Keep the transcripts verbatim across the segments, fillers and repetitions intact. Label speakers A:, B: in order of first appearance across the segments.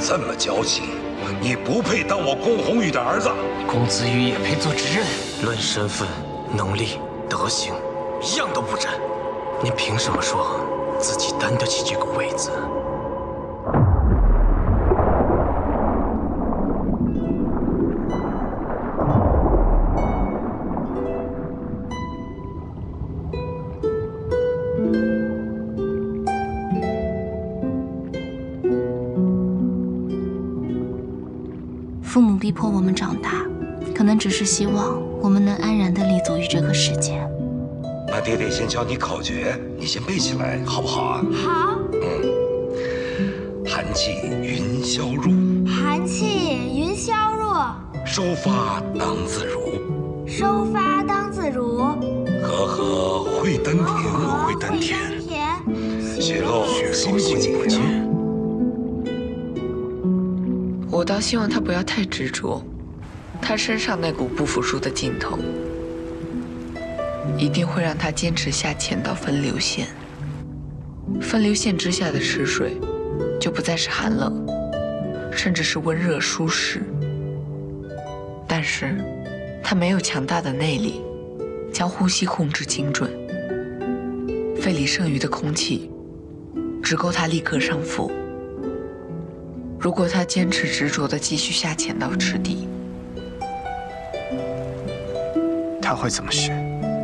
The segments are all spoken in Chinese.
A: 这么矫情，你不配当我宫红玉的儿子。
B: 公子羽也配做知人？论身份、能力、德行，一样都不沾。您凭什么说自己担得起这个位子？
C: 父母逼迫我们长大，可能只是希望我们能安然地立足于这个世界。
A: 那爹爹先教你口诀，你先背起来，好不好啊？
D: 好。
A: 嗯，寒气云霄入，
D: 寒气云霄入，
A: 收发当自如，
D: 收发当自如，
A: 和和会丹田，和会丹田，血肉心不减。
E: 我倒希望他不要太执着，他身上那股不服输的劲头，一定会让他坚持下潜到分流线。分流线之下的池水，就不再是寒冷，甚至是温热舒适。但是，他没有强大的内力，将呼吸控制精准，肺里剩余的空气，只够他立刻上浮。 如果他坚持执着地继续下潜到池底，
B: 他会怎么选？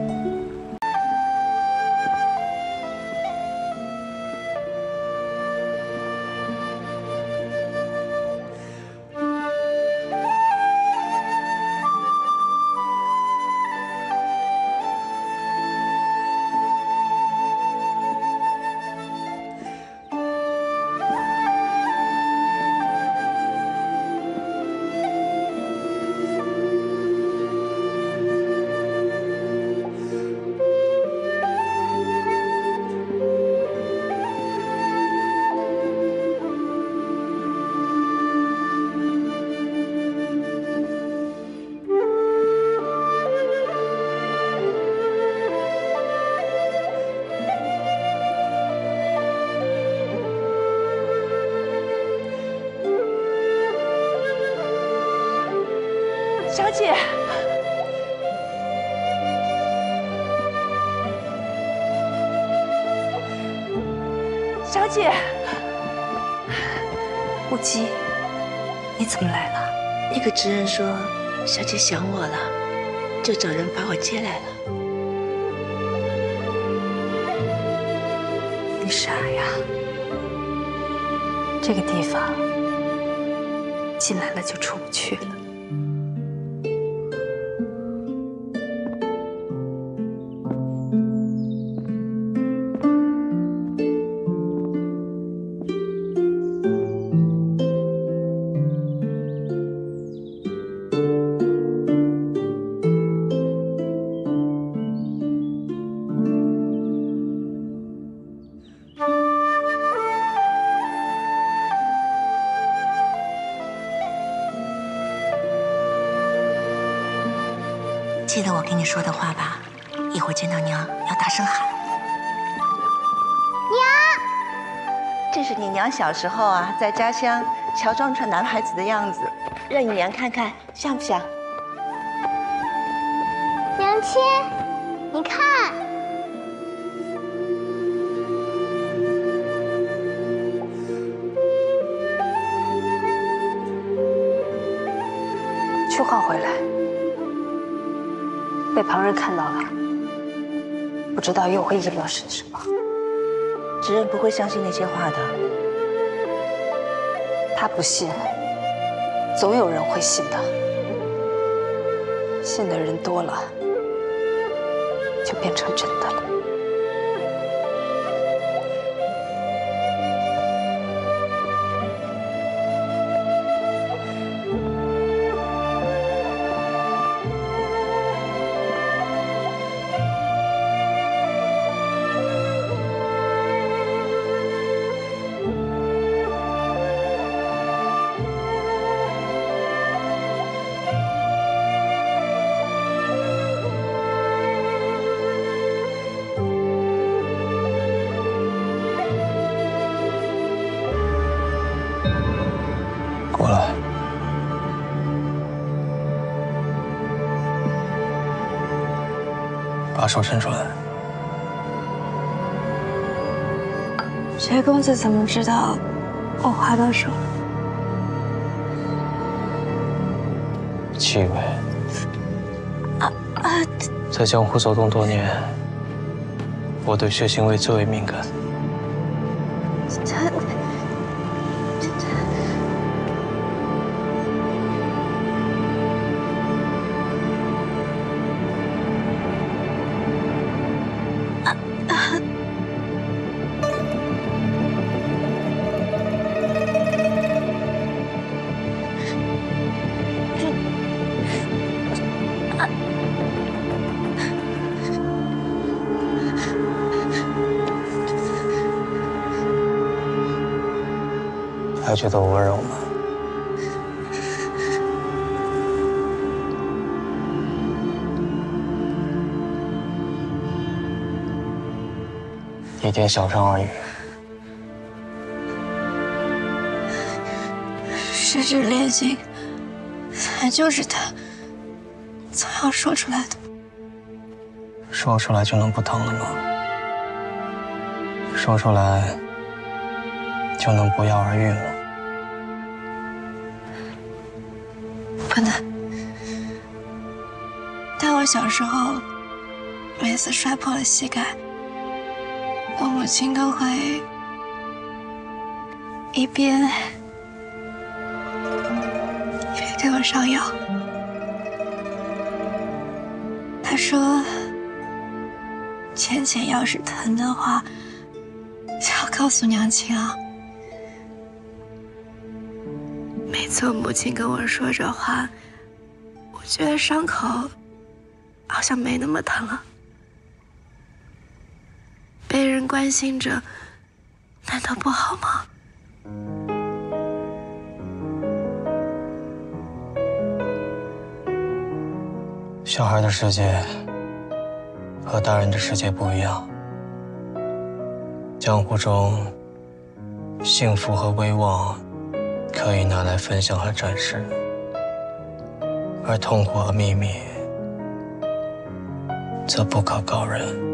F: 小姐，小姐，
G: 无忌，你怎么来了？
H: 那个执人说，小姐想我了，就找人把我接来了。
G: 你傻呀！这个地方进来了就出不去了。
H: 记得我跟你说的话吧，一会儿见到娘要大声喊。
F: 娘，这是你娘小时候啊，在家乡乔装成男孩子的样子，让你娘看看像不像？
D: 娘亲，你看，
G: 去换回来。 被旁人看到了，不知道又会议论是什么。
F: 执人不会相信那些话的。
G: 他不信，总有人会信的。信的人多了，就变成真的了。
B: 把手伸出来。
G: 薛公子怎么知道我划到手了？
B: 气味。
G: 啊啊！
B: 在江湖走动多年，我对血腥味最为敏感。
G: 这这这。
B: 还觉得我温柔吗？一点小伤而已。
G: 十指炼心，还就是他总要说出来的。
B: 说出来就能不疼了吗？说出来就能不药而愈了？
G: 不能。但我小时候，每次摔破了膝盖，我母亲都会一边一边给我上药。她说：“浅浅要是疼的话，要告诉娘亲啊。” 每次我母亲跟我说这话，我觉得伤口好像没那么疼了。被人关心着，难道不好吗？
B: 小孩的世界和大人的世界不一样。江湖中，幸福和威望 可以拿来分享和展示，而痛苦和秘密则不可告人。